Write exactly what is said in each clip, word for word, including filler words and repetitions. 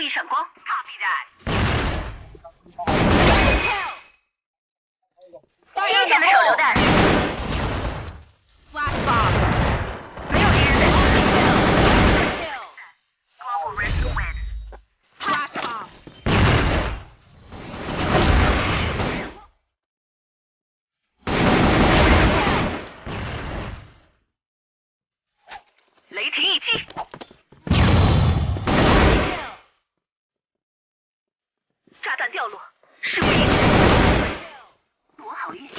意闪光。Copy that。新鲜的手榴弹。Flash bomb。没有敌人在。Global Rift win。Flash bomb。雷霆一击。炸弹掉落，事不宜迟，多好运！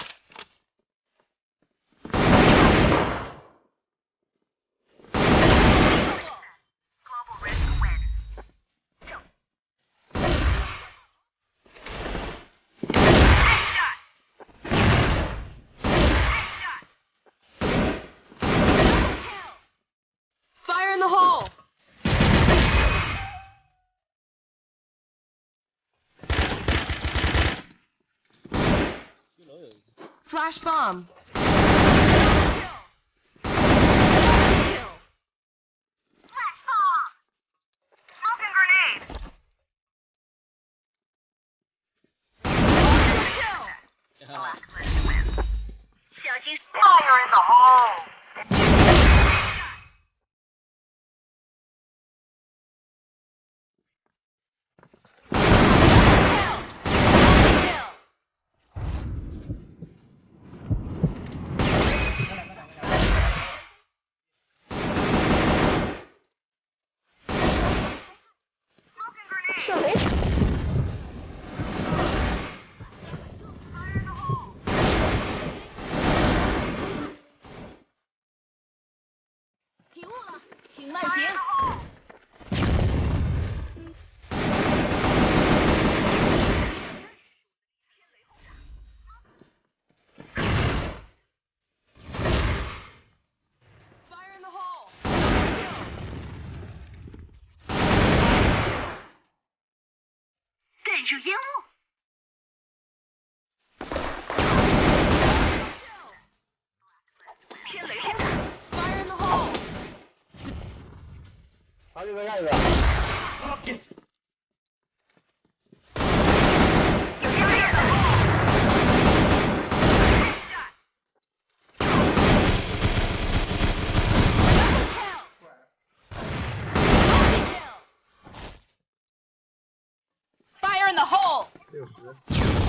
Flash bomb. Flash bomb. Smoking grenade. Black list win. 小心 fire in the hole. Fire in the hole. 好，这个下一个。 Fire in the hole. 六十。